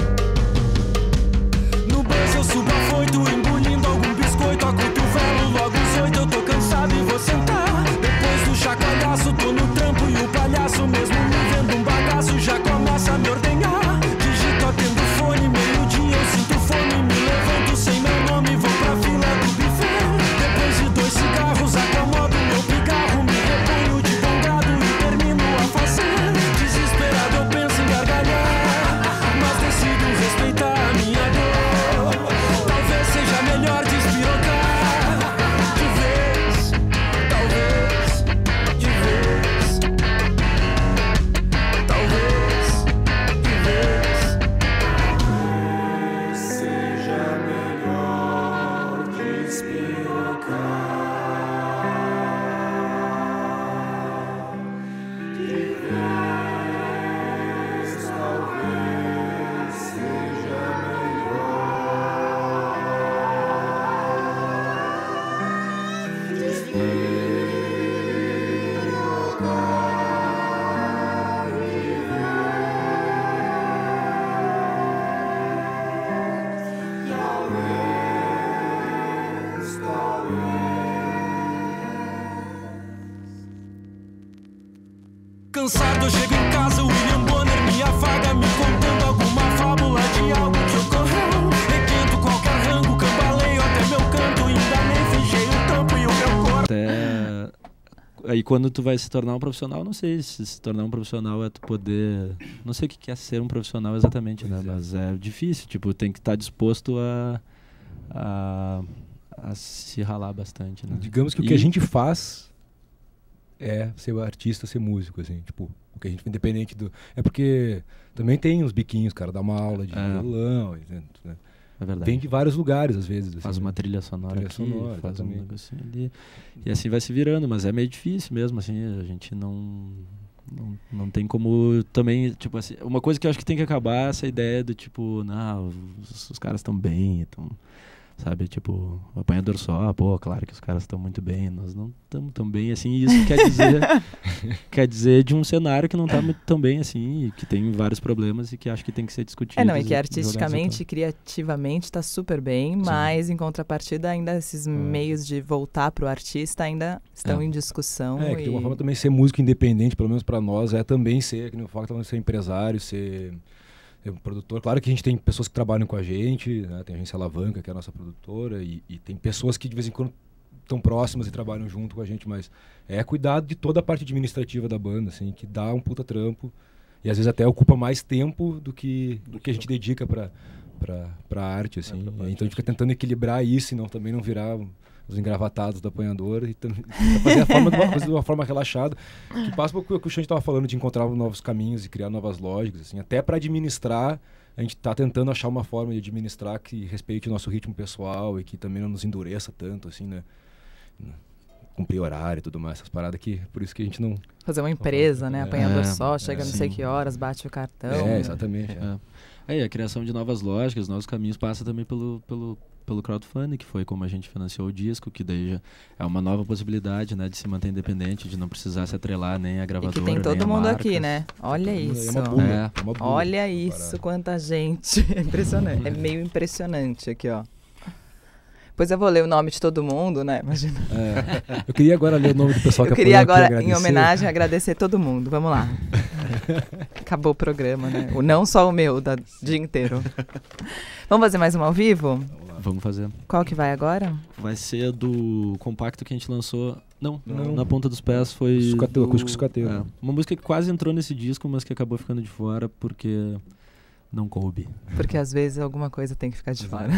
No bus eu subo afoito, engolindo algum biscoito, a cotovelo, logo os oito eu tô cansado e vou sentar. Depois do chacoalhaço, tô no trampo e o palhaço, mesmo me vendo um bagaço, já começa a me ordenhar. Digito atendo o fone, meio-dia eu sinto fome, me levanto sem meu nome, vou pra fila do buffet. Depois de dois cigarros, acomodo meu pigarro, me reponho de bom grado e termino a fazer. Desesperado eu penso em gargalhar, mas decido respeitar a minha dor. Talvez seja melhor despirocar de vez, talvez, de vez, talvez, de vez. Seja melhor despirocar de vez, talvez seja Cansado eu chego em casa, o William Bonner me afaga, me contando alguma fábula de algo que ocorreu. Requento qualquer rango, cambaleio até meu canto, ainda nem fechei o tampo e o meu corpo. Até aí quando tu vai se tornar um profissional, não sei se se tornar um profissional é tu poder, não sei o que que é ser um profissional exatamente, né? Mas é difícil, tipo, tem que estar disposto a, a a se ralar bastante, né? Digamos que o E- que a gente faz é ser artista, ser músico, assim, tipo, o que a gente, independente do... É porque também tem uns biquinhos, cara, dá uma aula de É. violão, né? É verdade. Vem de vários lugares, às vezes. Faz assim, uma né? trilha sonora Trilha aqui, sonora, faz um exatamente. negocinho ali. E assim vai se virando, mas é meio difícil mesmo, assim, a gente não... Não, não tem como também, tipo assim, uma coisa que eu acho que tem que acabar é essa ideia do tipo, não, os, os caras estão bem, tão, sabe, tipo, o apanhador só, pô, claro que os caras estão muito bem, nós não estamos tão bem assim, e isso quer dizer quer dizer de um cenário que não está muito tão bem assim, e que tem vários problemas e que acho que tem que ser discutido. É, não, e que artisticamente, criativamente está super bem, mas em contrapartida ainda esses meios de voltar pro artista ainda estão É. em discussão. É, que e... de uma forma também ser músico independente, pelo menos pra nós, é também ser, que nem eu falo, também ser empresário, ser, ser um produtor. Claro que a gente tem pessoas que trabalham com a gente, né? Tem a agência Alavanca, que é a nossa produtora, e, e tem pessoas que de vez em quando estão próximas e trabalham junto com a gente, mas é cuidado de toda a parte administrativa da banda, assim, que dá um puta trampo, e às vezes até ocupa mais tempo do que, do que a gente dedica pra, pra, pra arte, assim. É, pra parte. Então a gente fica tentando equilibrar isso e não, também não virar os engravatados do apanhador e tam- e fazer a forma de uma coisa de uma forma relaxada, que passa por o que o Xande estava falando de encontrar novos caminhos e criar novas lógicas, assim, até para administrar, a gente está tentando achar uma forma de administrar que respeite o nosso ritmo pessoal e que também não nos endureça tanto, assim, né? Cumprir horário e tudo mais, essas paradas que por isso que a gente não... Fazer uma empresa, né? É, Apanhador é, só, chega é, não sei sim. que horas, bate o cartão. é, exatamente. é. É. É, e a criação de novas lógicas, novos caminhos passa também pelo, pelo, pelo crowdfunding, que foi como a gente financiou o disco, que daí já é uma nova possibilidade, né, de se manter independente, de não precisar se atrelar nem a E gravadora, que tem nem todo a mundo marca. aqui, né? Olha É isso. uma bula, É. é uma bula. Olha Uma isso, parada. quanta gente. É impressionante. É meio impressionante aqui, ó. Depois eu vou ler o nome de todo mundo, né? Imagina. É. Eu queria agora ler o nome do pessoal que Eu queria apoiou aqui, agora, em agradecer. homenagem, agradecer todo mundo. Vamos lá. Acabou o programa, né? O não só o meu, da dia inteiro. Vamos fazer mais um ao vivo? Vamos fazer. Qual que vai agora? Vai ser do compacto que a gente lançou. Não, Não. na ponta dos pés foi. Sucateiro, do- acústico sucateiro. É, uma música que quase entrou nesse disco, mas que acabou ficando de fora porque não coube. Porque às vezes alguma coisa tem que ficar de fora.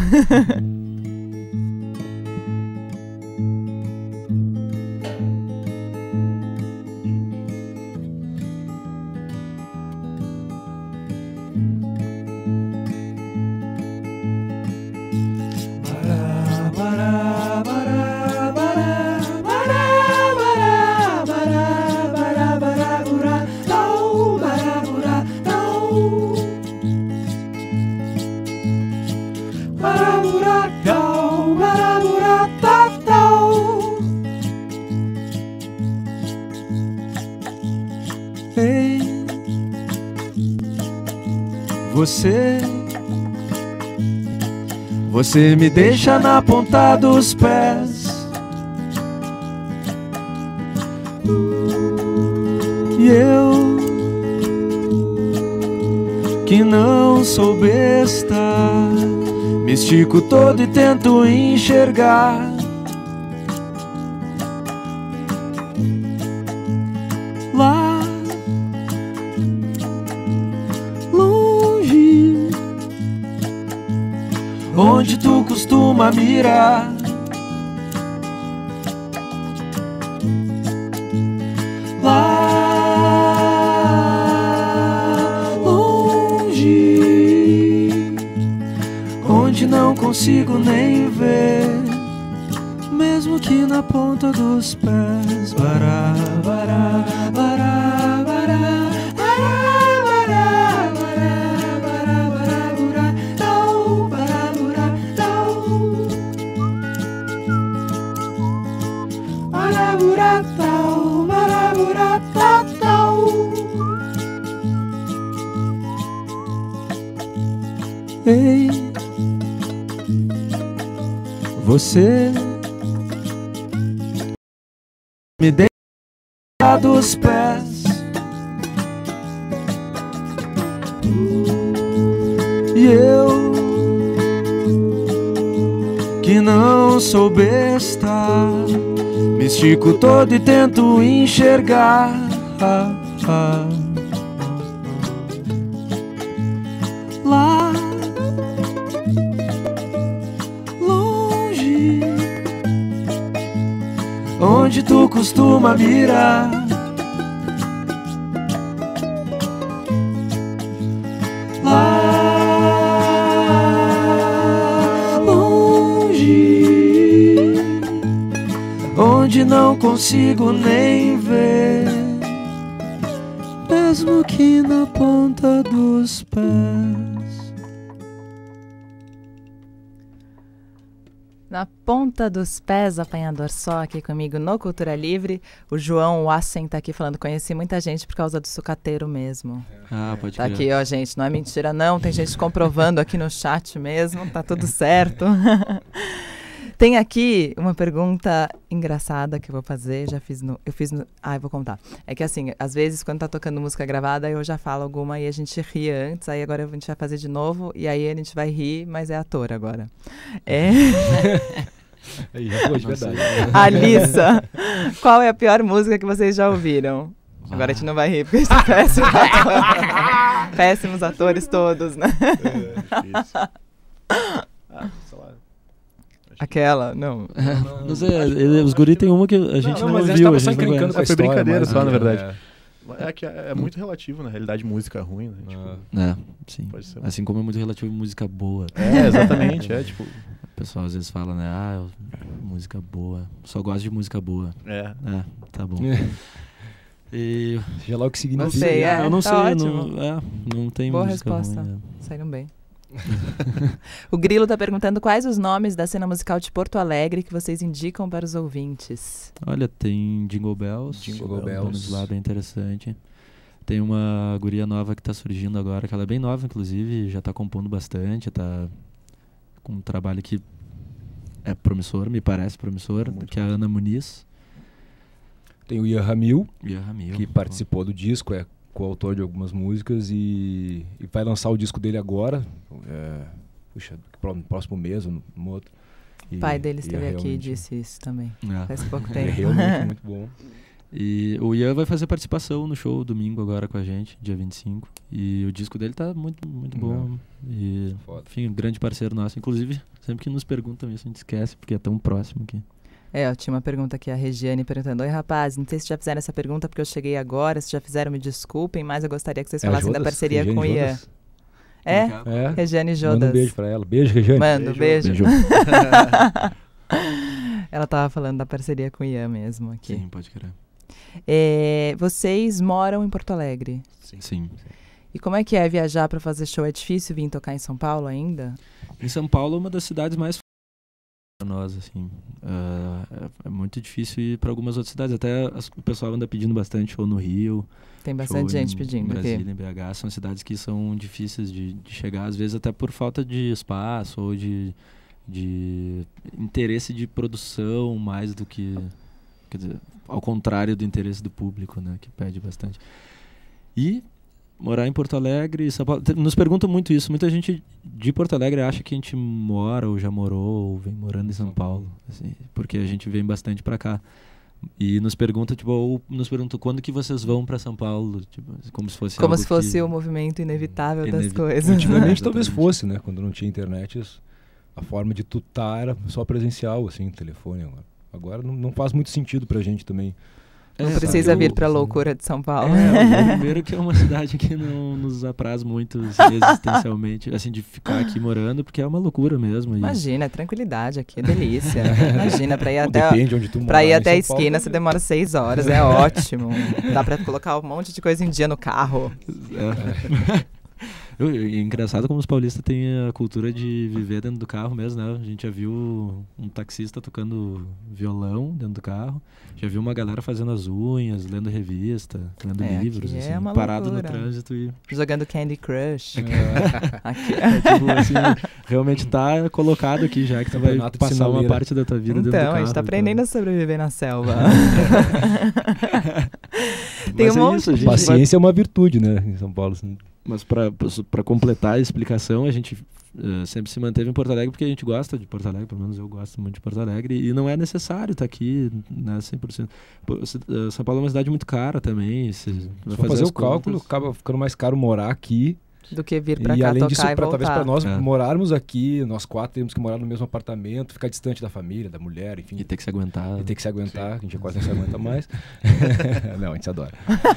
Ei, você, você me deixa na ponta dos pés. E eu, que não sou besta, me estico todo e tento enxergar. Lá longe, onde tu costuma mirar, lá longe, onde não consigo nem ver, mesmo que na ponta dos pés. Bará, bará, bará, bará, bará, bará, bará, bará, bará, burá, tau, bará, burá, tau. Bará, burá, tau, bará, burá, tau, tau. Ei, você me deixa dos pés, e eu, que não sou besta, me estico todo e tento enxergar. Ah, ah. Lá longe, onde tu costuma mirar, lá longe, onde não consigo nem ver, mesmo que na ponta dos pés. Na ponta dos pés, apanhador só, aqui comigo no Cultura Livre. O João Wassen tá aqui falando, conheci muita gente por causa do sucateiro mesmo. Ah, pode Tá crer. aqui, ó, gente, não é mentira não, tem gente comprovando aqui no chat mesmo, tá tudo certo. Tem aqui uma pergunta engraçada que eu vou fazer, já fiz no... Eu fiz no... Ah, eu vou contar. É que assim, às vezes quando tá tocando música gravada, eu já falo alguma e a gente ri antes, aí agora a gente vai fazer de novo, e aí a gente vai rir, mas é ator agora. É... Aí, já foi de verdade. Alissa, qual é a pior música que vocês já ouviram? Agora a gente não vai rir, porque são péssimos atores. Péssimos atores todos, né? É, difícil. Ah, sei lá. Aquela, não. Não sei, ele- os guri tem uma que a gente não, Não, mas a gente viu, tava a só gente não encrencando conhece. com a É, foi história, brincadeira mas, só, na é, verdade. É que é, é muito relativo, na realidade, música ruim, né? Tipo, Ah. É, sim. pode ser. Assim como é muito relativo a música boa. É, exatamente, é tipo. O pessoal às vezes fala, né? Ah, eu- música boa. Só gosto de música boa. É. É, tá bom. E Seja lá o que significa. Não sei, é. eu não tá sei, ótimo. não, é, não tem Boa música resposta. ruim, Saíram bem. O Grilo tá perguntando quais os nomes da cena musical de Porto Alegre que vocês indicam para os ouvintes. é. Olha, tem Jingle Bells. Jingle é um nome Bells. de lá bem interessante. Tem uma guria nova que tá surgindo agora, que ela é bem nova, inclusive, já tá compondo bastante, tá com um trabalho que é promissor, me parece promissor, Muito que é a Ana Muniz Tem o Ian Ramil, e a Ramil. que participou do disco, é coautor de algumas músicas e, e vai lançar o disco dele agora, é, puxa, no próximo mês ou no, no outro. E, O pai dele e esteve é aqui e realmente- disse isso também. É. Faz pouco É tempo. realmente muito bom. E o Ian vai fazer participação no show domingo agora com a gente, dia vinte e cinco. E o disco dele tá muito, muito bom. E, Foda. enfim, um grande parceiro nosso. Inclusive, sempre que nos perguntam isso, a gente esquece, porque é tão próximo aqui. É, ó, tinha uma pergunta aqui, a Regiane perguntando: Oi, rapaz, não sei se já fizeram essa pergunta porque eu cheguei agora, se já fizeram, me desculpem, mas eu gostaria que vocês É a falassem da Jodas? parceria Regiane com o Ian. Jodas? É? É, Regiane Jodas. manda um beijo pra ela. Beijo, Regiane. Manda um beijo. Beijo. Ela tava falando da parceria com o Ian mesmo aqui. Sim, pode crer. É, vocês moram em Porto Alegre. Sim. Sim. E como é que é viajar pra fazer show? É difícil vir tocar em São Paulo ainda? Em São Paulo é uma das cidades mais para nós, assim. Ah, é, é muito difícil ir para algumas outras cidades. Até as- o pessoal anda pedindo bastante show no Rio. Tem bastante show gente em, pedindo em Brasília, aqui. em B H. São cidades que são difíceis de, de chegar, às vezes até por falta de espaço ou de, de interesse de produção, mais do que... Quer dizer, ao contrário do interesse do público, né? Que pede bastante. E morar em Porto Alegre, São Paulo, te- nos perguntam muito isso. Muita gente de Porto Alegre acha que a gente mora ou já morou ou vem morando em São Paulo, assim, porque a gente vem bastante pra cá. E nos pergunta, tipo, ou nos perguntam quando que vocês vão pra São Paulo, tipo, como se fosse Como algo se fosse que... o movimento inevitável das Inevi- coisas. Antigamente talvez Exatamente. fosse, né? Quando não tinha internet, isso- a forma de tutar era só presencial, assim, telefone agora. Agora não, não faz muito sentido pra gente também. Não É, precisa sabe, vir eu- pra loucura de São Paulo. É, primeiro que é uma cidade que não nos apraz muito assim, existencialmente, assim, de ficar aqui morando, porque é uma loucura mesmo. e- Imagina, é tranquilidade aqui, é delícia. Imagina, pra ir Bom, até, depende onde tu mora. pra ir em até a São Paulo, esquina você demora seis horas, é ótimo. Dá pra colocar um monte de coisa em dia no carro. É. Eu- eu- é engraçado como os paulistas têm a cultura de viver dentro do carro mesmo, né? A gente já viu um taxista tocando violão dentro do carro, já viu uma galera fazendo as unhas, lendo revista, lendo É, livros, aqui assim, é uma parado loucura. no trânsito e Jogando Candy Crush. Aqui. é, tipo, assim, realmente tá colocado aqui já que tu vai Campeonato de passar uma sinaleira. parte da tua vida dentro do Então, carro. a gente tá então. aprendendo a sobreviver na selva. Mas Tem um é monte isso, a de gente vai- Paciência é uma virtude, né? Em São Paulo. Assim. Mas para completar a explicação, a gente eh, sempre se manteve em Porto Alegre porque a gente gosta de Porto Alegre, pelo menos eu gosto muito de Porto Alegre, e não é necessário estar aqui, né, cem por cento. Pô, se- eh, São Paulo é uma cidade muito cara também. Se vai Se for fazer as o cálculo, contas- acaba ficando mais caro morar aqui. Do que vir pra E cá além tocar disso, e pra, voltar. talvez para nós É. morarmos aqui, nós quatro temos que morar no mesmo apartamento, ficar distante da família, da mulher, enfim. E ter que se aguentar. E ter que se aguentar, que a gente já quase não se aguenta mais. Não, a gente se adora.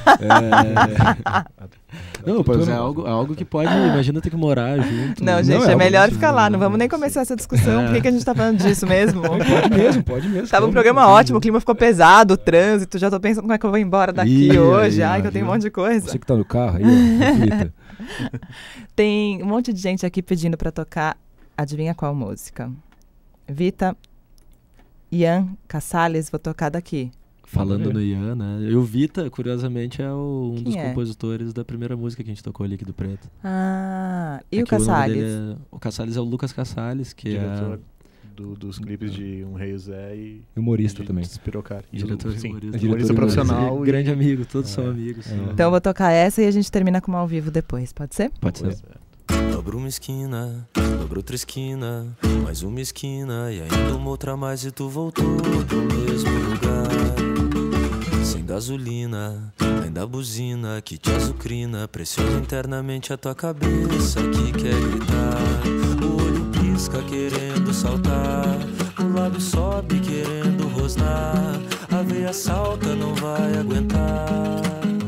É... Não, pois é algo, algo que pode, imagina ter que morar junto. Não, né? gente, Não, é é melhor algo ficar lá. Não vamos nem assim. começar essa discussão. É. Por que, que a gente tá falando disso mesmo? Pode mesmo, pode mesmo. Tava um Vamos, programa vamos. ótimo, o clima ficou pesado, o trânsito. Já tô pensando como é que eu vou embora daqui Ih, hoje. aí, Ai, ó, que eu tenho um viu? monte de coisa. Você que tá no carro aí, ó, reflita. Tem um monte de gente aqui pedindo pra tocar. Adivinha qual música? Vita, Ian Casales, vou tocar daqui. Falando no Ian, né? E o Vita, curiosamente, é o- um Quem dos é? compositores da primeira música que a gente tocou ali, aqui do Preto. Ah, e É o que nome Casales? dele é- o Casales é o Lucas Casales, que Diretor é do- dos clipes de Um Rei Zé e Humorista de também. Despirocar. E diretor sim, e humorista. é diretor humorista e profissional. e- grande amigo, todos são amigos. É. né? Então eu vou tocar essa e a gente termina com uma ao vivo depois, pode ser? Pode ser. Dobra uma esquina, dobra outra esquina, mais uma esquina e ainda uma outra mais e tu voltou pro mesmo lugar. Sem gasolina, ainda a buzina que te azucrina, pressiona internamente a tua cabeça que quer gritar. O olho pisca querendo saltar, o lábio sobe querendo rosnar, a veia salta, não vai aguentar.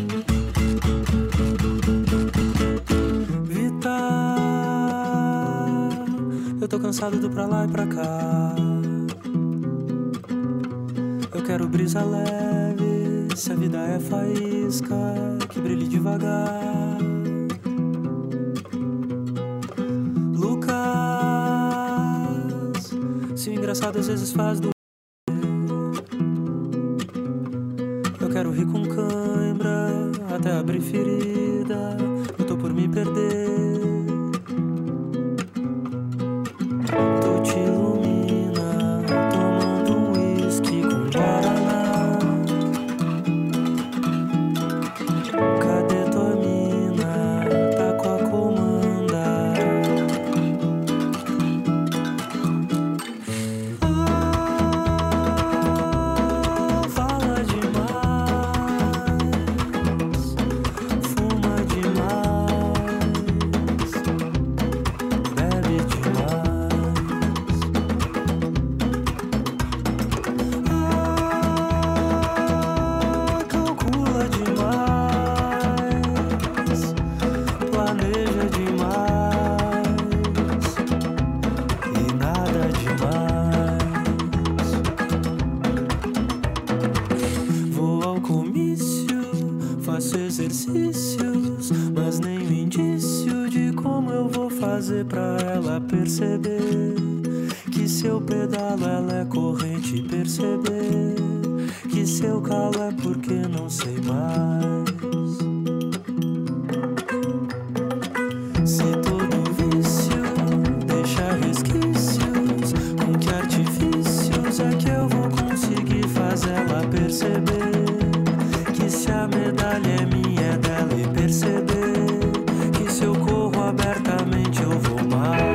Eu tô cansado do pra lá e pra cá. Eu quero brisa leve, se a vida é faísca, que brilhe devagar. Lucas, se o engraçado às vezes faz doer. Eu quero rir com cãibra, até abrir ferida. Eu tô por me perder. Tu te ilumina, seja demais e nada demais. Vou ao comício, faço exercícios, mas nenhum indício de como eu vou fazer pra ela perceber que se eu pedalo ela é corrente, perceber que se eu calo é porque não sei mais. Se todo vício deixa resquícios, com que artifícios é que eu vou conseguir fazer ela perceber que se a medalha é minha é dela e perceber que se eu corro abertamente eu vou mais.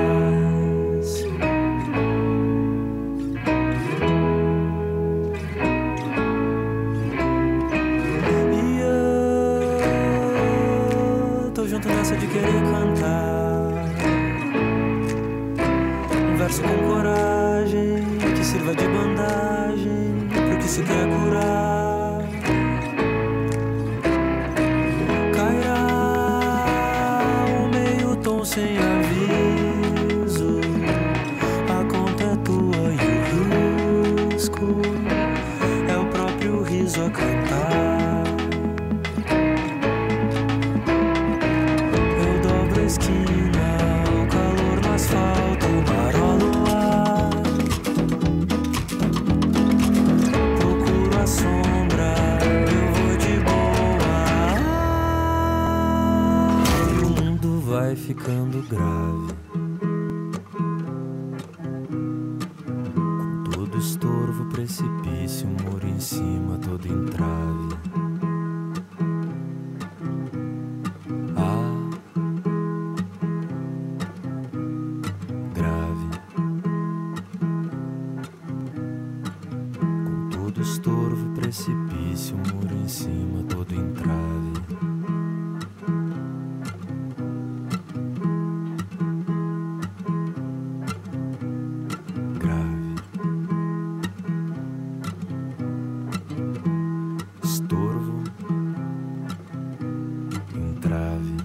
De querer cantar um verso com coragem que sirva de bandagem pro que se quer curar. Cairá um meio tom sem aviso, a conta é tua e o risco é o próprio riso a cantar. Esquina, o calor no asfalto, marola o ar. Procuro a sombra, eu vou de boa. E o mundo vai ficando grave, com todo estorvo, precipício, muro em cima, todo entrave. Estorvo, precipício, muro em cima, todo entrave. Grave. Estorvo, entrave.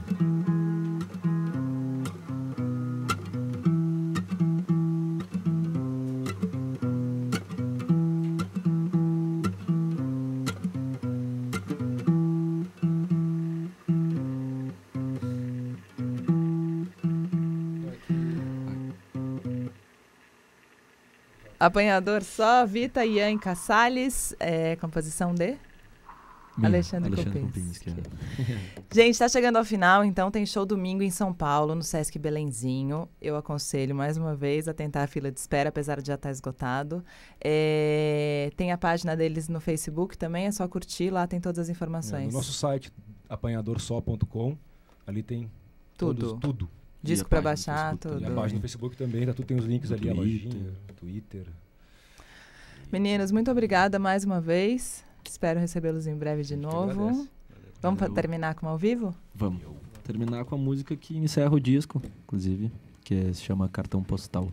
Apanhador só, Vita Ian Casales, é, composição de Minha, Alexandre, Alexandre Kopinski. Kopinski, é. Gente, está chegando ao final, então tem show domingo em São Paulo, no Sesc Belenzinho. Eu aconselho mais uma vez a tentar a fila de espera, apesar de já estar esgotado. É, tem a página deles no Facebook também, é só curtir, lá tem todas as informações. É, no nosso site, apanhador só ponto com, ali tem Tudo. todos, tudo. Disco para baixar, tudo. E a página no Facebook também, tá, tudo tem os links no ali, Twitter. a lojinha, Twitter. Meninos, muito obrigada mais uma vez. Espero recebê-los em breve de novo. Vamos Valeu. terminar com ao vivo? Vamos terminar com a música que encerra o disco, inclusive, que é, se chama Cartão Postal.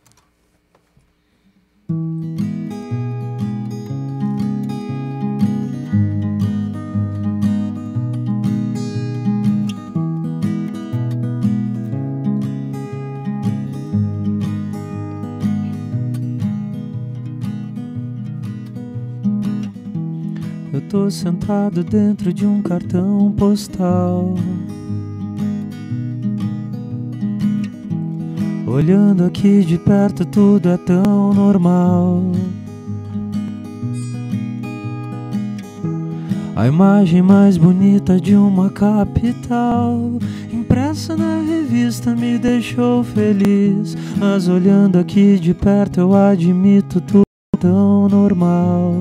Eu tô sentado dentro de um cartão postal, olhando aqui de perto tudo é tão normal. A imagem mais bonita de uma capital, impressa na revista, me deixou feliz. Mas olhando aqui de perto eu admito tudo é tão normal.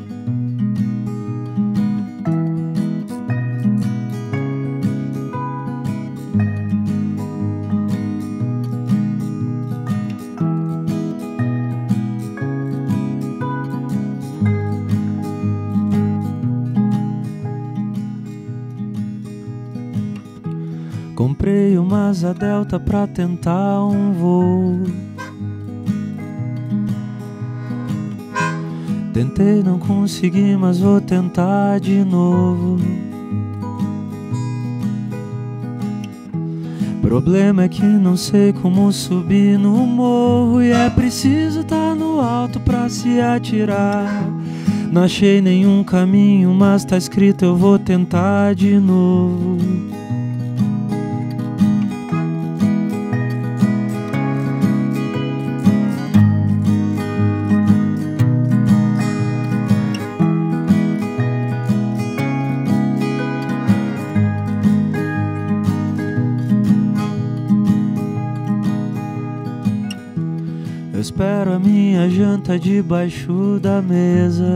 Comprei uma asa delta pra tentar um voo. Tentei, não consegui, mas vou tentar de novo. Problema é que não sei como subir no morro e é preciso estar no alto pra se atirar. Não achei nenhum caminho, mas tá escrito eu vou tentar de novo. Eu espero a minha janta debaixo da mesa,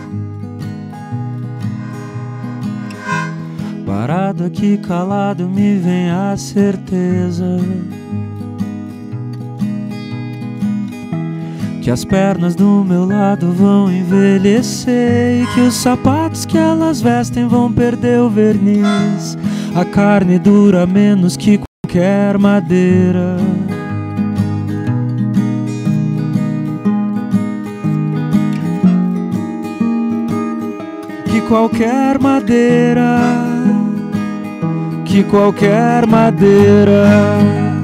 parado aqui calado me vem a certeza que as pernas do meu lado vão envelhecer e que os sapatos que elas vestem vão perder o verniz. A carne dura menos que qualquer madeira. Que qualquer madeira, que qualquer madeira.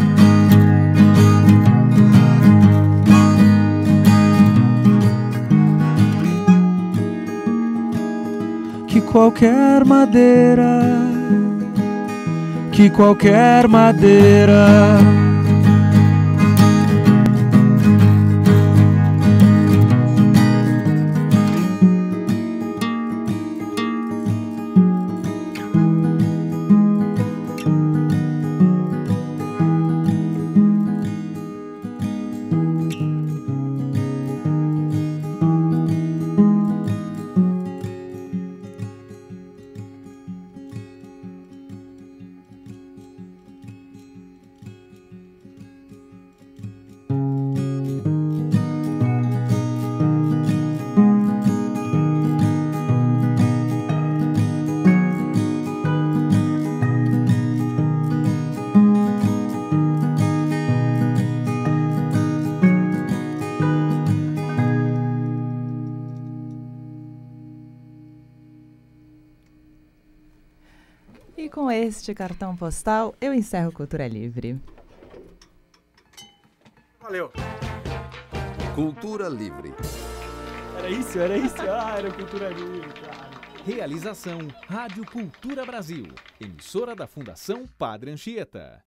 Que qualquer madeira, que qualquer madeira. E com este cartão postal, eu encerro Cultura Livre. Valeu. Cultura Livre. Era isso, era isso. Ah, era Cultura Livre, cara. Realização Rádio Cultura Brasil, emissora da Fundação Padre Anchieta.